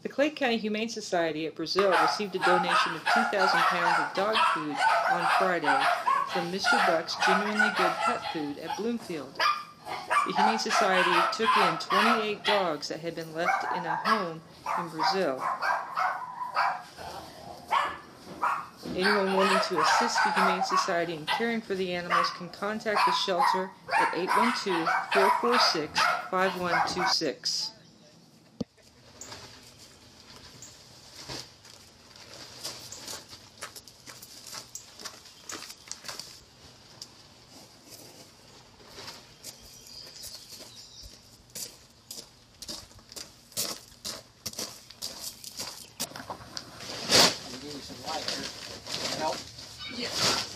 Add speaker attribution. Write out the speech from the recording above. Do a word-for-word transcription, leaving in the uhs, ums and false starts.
Speaker 1: The Clay County Humane Society at Brazil received a donation of two thousand pounds of dog food on Friday from Mister Buck's Genuinely Good Pet Food at Bloomfield. The Humane Society took in twenty-eight dogs that had been left in a home in Brazil. Anyone wanting to assist the Humane Society in caring for the animals can contact the shelter at eight one two, four four six, five one two six.
Speaker 2: Some light here. Help?
Speaker 1: Yeah.